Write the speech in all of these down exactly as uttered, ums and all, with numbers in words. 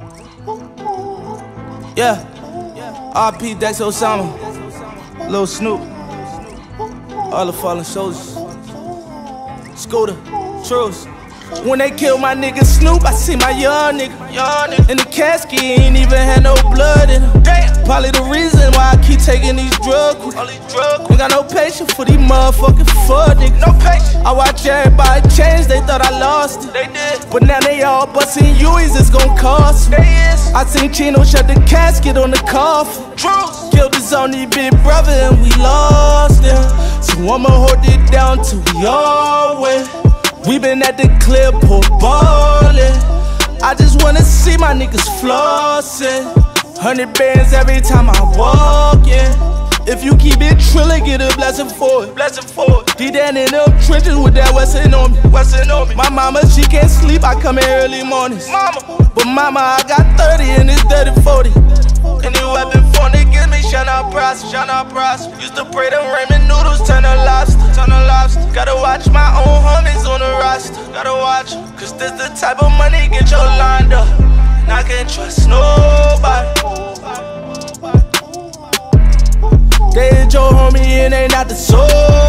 Yeah, R P Dex Osama, Lil Snoop, all the fallen soldiers, Scooter, Truce. When they killed my nigga Snoop, I see my young nigga, young nigga in the casket, he ain't even had no blood in him. Damn. Probably the reason why I keep taking these drugs. All these drugs. Ain't got no patience for these motherfucking fuck niggas. No patience. I watch everybody change, they thought I lost it. They did. But now they all bustin' U's, it's gon' cost me. They is. I seen Chino shut the casket on the coffin. Truce. Killed his only big brother and we lost him. So I'ma hold it down till we all win. We been at the clip, pour ballin'. I just wanna see my niggas flossin'. Hundred bands every time I walk in. If you keep it trillin', get a blessing for it. Blessing for it. Deep down in them trenches with that Westin on me. Westin on me. My mama, she can't sleep, I come in early mornings. Mama. But mama, I got thirty and it's thirty forty. Any weapon phone they give me, shine out prosper, shine out prosper. Used to pray them ramen noodles, turn to lobster, turn to lobster. Gotta watch my own homies on the roster, gotta watch. Cause this the type of money get you lined up. And I can't trust nobody. They ain't your homie and they not the soul.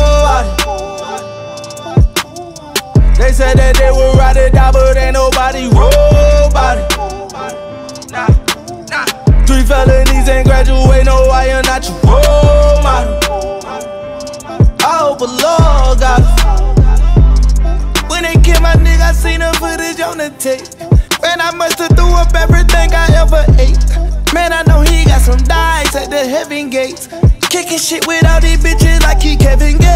They said that they would ride it down, but ain't nobody robot it. Nah, nah. Three felonies ain't graduate, no, I am not your role model. I hope a Lord got it. When they killed my nigga, I seen the footage on the tape. Man, I must've threw up everything I ever ate. Man, I know he got some dice at the heaven gates. Kicking shit with all these bitches like he Kevin Gates.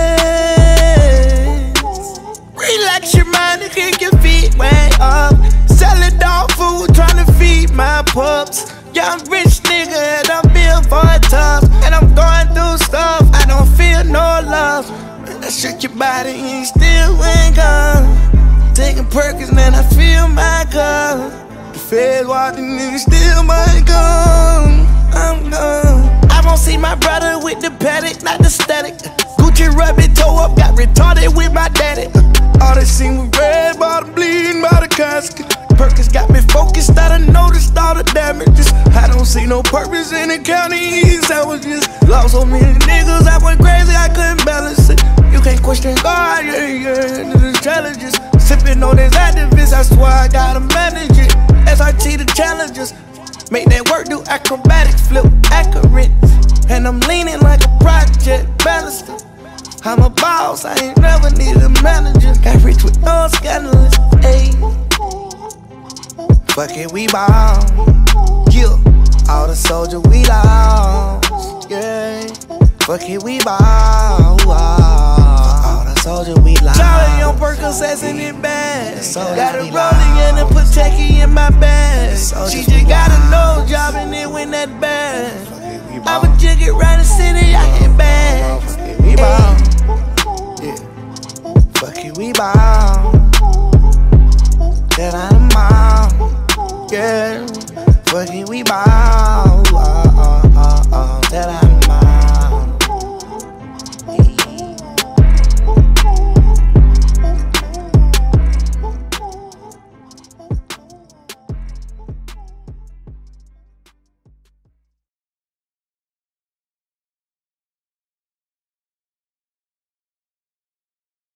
Relax your mind and kick your feet way up. Selling dog food, trying to feed my pups. Yeah, I'm rich nigga and I'm built for it tough. And I'm going through stuff, I don't feel no love. I shake your body and you still ain't gone. Taking Perkins and then I feel my cup. The feds watching and you still might come. I'm gone. I won't see my brother with the paddock, not the static. Gucci rabbit toe up, got retarded with my daddy. All they seen was red bottom bleeding by the casket. Perkins got me focused, I done noticed all the damages. I don't see no purpose in the counties, I was just lost so many niggas. I went crazy, I couldn't balance it. You can't question God, yeah, yeah, the challenges. Sipping on this activist, I swear I gotta manage it. S R T the challenges. Make that work do acrobatic, flip accurate. And I'm leaning like a project baluster. I'm a boss, I ain't never needed a manager. Got rich with no scandalous, ayy. Fuck it, we ball. Yeah, all the soldiers we lost. Yeah, fuck it, we ball. All the soldiers we lost. Charlie on Percocets in it bad. Got a rolling and a Pateki in my bag. She just got a nose job and it went that bad. I would jig it round the city, I get back. Fuck it, we ball. Yeah, fuck it, we ball. That I'm out. Yeah, fuck it, we ball.